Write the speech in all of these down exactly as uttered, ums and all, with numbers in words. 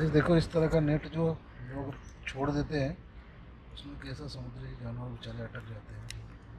Guys देखो इस तरह का नेट जो लोग छोड़ देते हैं उसमें कैसा समुद्री जानवर बेचारे अटक जाते हैं।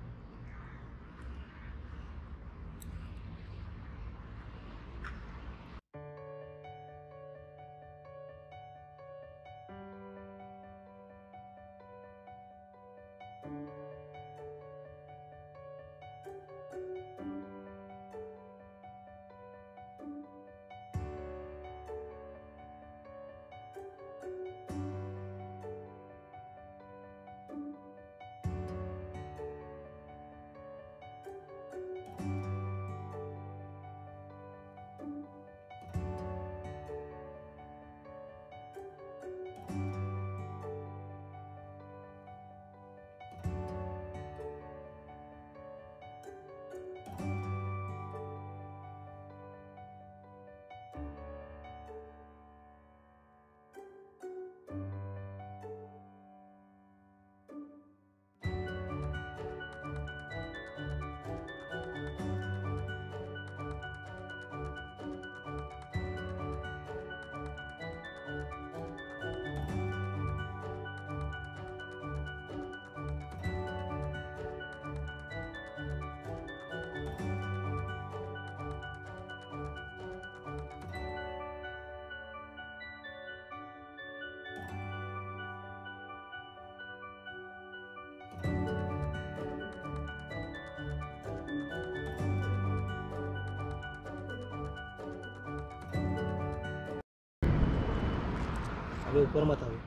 अभी ऊपर मत आओ।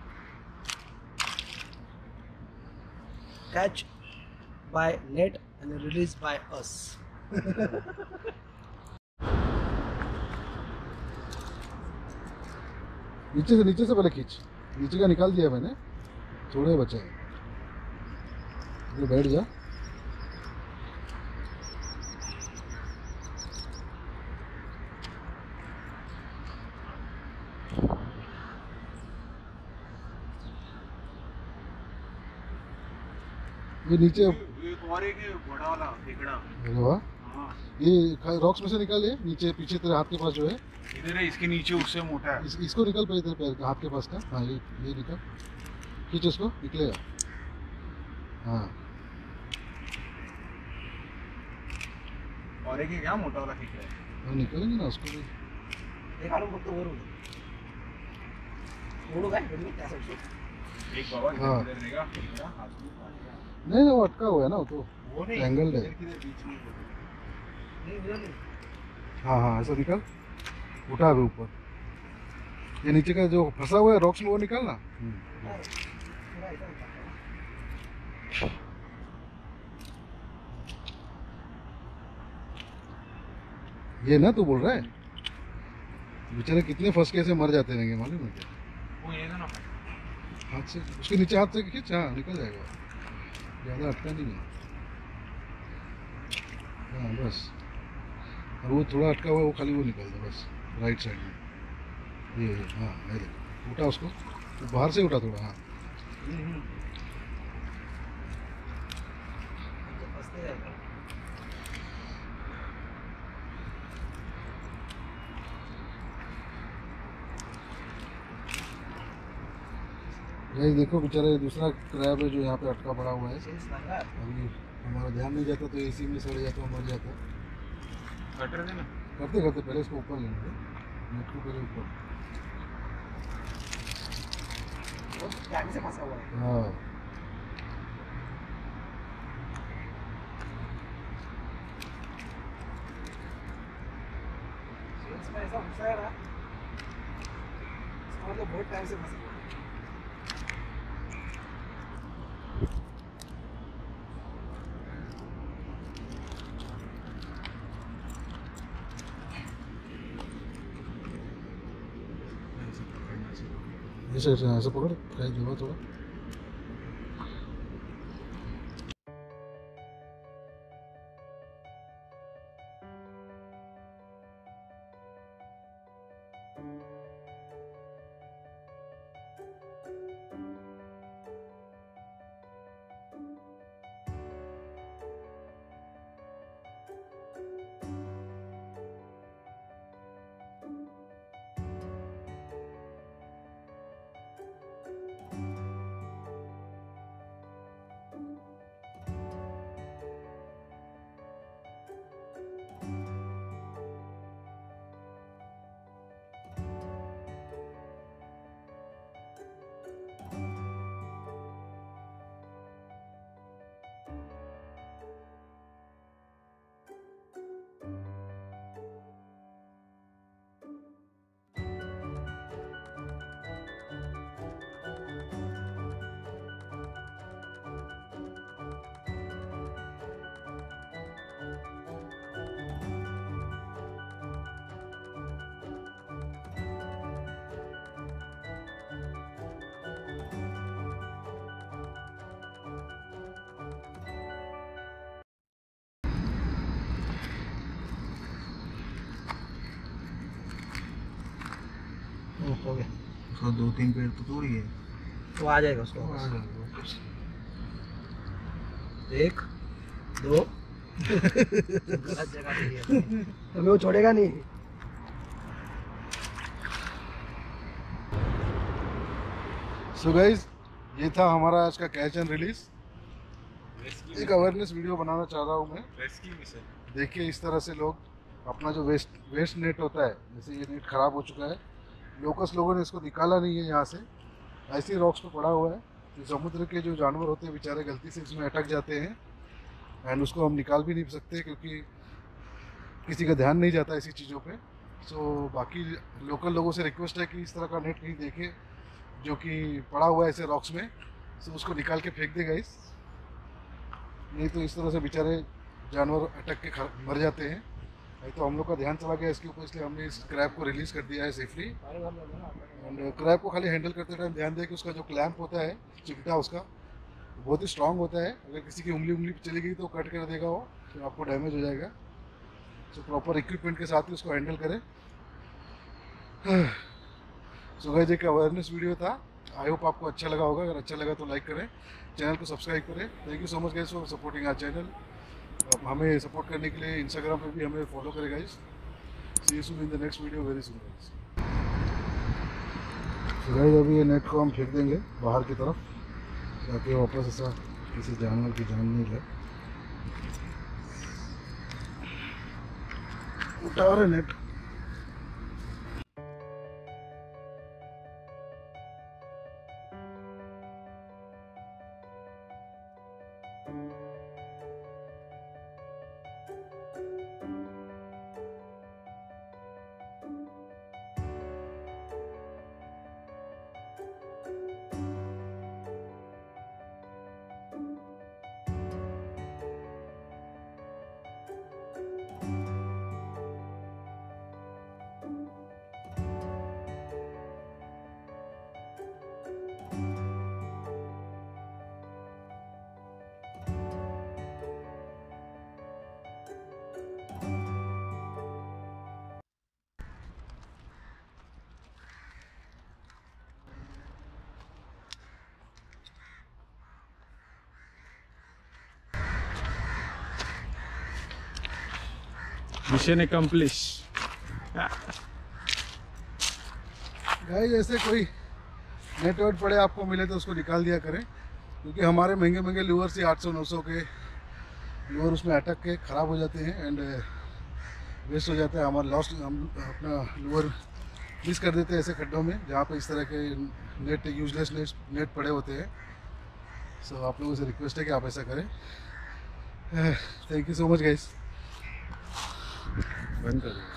Catch by net and release by us. नीचे से नीचे से पहले खींच, नीचे का निकाल दिया मैंने, थोड़े बचे हैं। ये बैठ जा। ये नीचे एक और एक बड़ा वाला फेंकड़ा। अरे वाह, ये रॉक्स में से निकाल, ये नीचे पीछे तेरे हाथ के पास जो है इधर है, इसके नीचे उससे मोटा है। इस, इसको निकाल पहले तेरे पैर हाथ के पास का। हाँ ये ये निकाल, खींच इसको, निकलेगा। हाँ और एक क्या मोटा वाला फेंक रहा है। वो निकलेंगे ना उसको भी। एक आलू फक्त वर होईल ओढू काय घडी त्यासाठी एक बाबा हाँ। इधर रहेगा फेंकड़ा हाथ में मारेगा। नहीं नहीं वो अटका हुआ है ना, वो तो वो नहीं एंगल है। इधर किधर बीच में वो। नाही मिळाली हाँ हाँ ऐसा निकाल, उठा अभी ऊपर। ये नीचे का जो फंसा हुआ है रॉक्स में वो निकाल ना। ये ना तू बोल रहा है, बेचारे कितने फंस के ऐसे मर जाते रहेंगे मालूम है क्या? वो ये ना हाथ से उसके नीचे हाथ से खींच, हाँ निकल जाएगा, ज़्यादा अटका नहीं है। हाँ बस, और वो थोड़ा अटका हुआ है वो खाली वो निकाल दो बस, राइट साइड में। ये ये, हाँ ये देखो, उठा उसको, तो बाहर से उठा थोड़ा। हाँ फसते जाएगा। ये देखो बेचारे दूसरा क्रैब है जो यहाँ पे अटका पड़ा हुआ है। चेंज सांगा अभी हमारा ध्यान नहीं जाता तो एसी में सड़ जाता, मर जाता। कटर देना। करते करते पहले इसको ऊपर लेंगे, नेट को पहले ऊपर। वो टैग से फंसा हुआ है। हाँ चेंज में ऐसा घुसा है ना, इसका मतलब बहुत टाइम से फंसा हुआ है। ऐसे ऐसे ऐसे पकड़, कहीं दबा थोड़ा। हो गया। उसका दो तीन पेड़ तो तोड़ गए। वो आ जाएगा उसको आ वापस। जाएगा वापस। एक दो गलत जगह पे दिया है। अभी वो छोड़ेगा नहीं। सो गाइस, ये था हमारा आज का कैच एंड रिलीज। एक अवेयरनेस वीडियो बनाना चाह रहा हूँ मैं। Rescue mission. देखिए इस तरह से लोग अपना जो वेस्ट वेस्ट नेट होता है, जैसे ये नेट ख़राब हो चुका है, लोकस लोगों ने इसको निकाला नहीं है यहाँ से, ऐसे ही रॉक्स पे पड़ा हुआ है। तो समुद्र के जो जानवर होते हैं बेचारे गलती से इसमें अटक जाते हैं एंड उसको हम निकाल भी नहीं सकते क्योंकि किसी का ध्यान नहीं जाता ऐसी चीज़ों पे। सो बाकी लोकल लोगों से रिक्वेस्ट है कि इस तरह का नेट कहीं देखे जो कि पड़ा हुआ है ऐसे रॉक्स में, सो उसको निकाल के फेंक देगा इस, नहीं तो इस तरह से बेचारे जानवर अटक के खर- मर जाते हैं। नहीं तो हम लोग का ध्यान चला गया इसके ऊपर, इसलिए हमने इस क्रैब को रिलीज़ कर दिया है सेफली। एंड क्रैब को खाली हैंडल करते टाइम ध्यान दें कि उसका जो क्लैंप होता है, चिमटा उसका बहुत ही स्ट्रांग होता है। अगर किसी की उंगली उंगली चली गई तो कट कर देगा वो, तो आपको डैमेज हो जाएगा। सो प्रॉपर इक्विपमेंट के साथ ही उसको हैंडल करें। सो गाइस, एक अवेयरनेस वीडियो था। आई होप आपको अच्छा लगा होगा। अगर अच्छा लगा तो लाइक करें, चैनल को सब्सक्राइब करें। Thank you so much guys for supporting our channel. आप हमें सपोर्ट करने के लिए इंस्टाग्राम पे भी हमें फॉलो करें guys. See you soon in the next video very soon guys. So guys, अभी ये नेट को हम फेंक देंगे बाहर की तरफ ताकि वापस ऐसा किसी जानवर की जान नहीं ले। उठा रहे नेट। Mission accomplish. गाइस, ऐसे कोई नेट वेट पड़े आपको मिले तो उसको निकाल दिया करें, क्योंकि हमारे महंगे महंगे लूअर से आठ सौ नौ सौ के लूअर उसमें अटक के ख़राब हो जाते हैं एंड वेस्ट हो जाता है हमारा लॉस। हम अपना लूअर मिस कर देते हैं ऐसे खड्डों में जहाँ पे इस तरह के नेट यूजलेस नेट नेट पड़े होते हैं। सो आप लोगों से रिक्वेस्ट है कि आप ऐसा करें। Thank you so much guys. बंद कर दो।